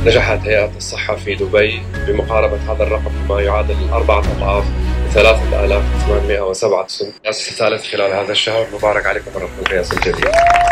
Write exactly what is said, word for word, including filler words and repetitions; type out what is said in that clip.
نجحت هيئة الصحة في دبي بمقاربة هذا الرقم بما يعادل أربعة أضعاف ثلاثة آلاف وثمانمئة وسبعة. الثالث خلال هذا الشهر. مبارك عليكم ورحمة الرئاسة الجديدة.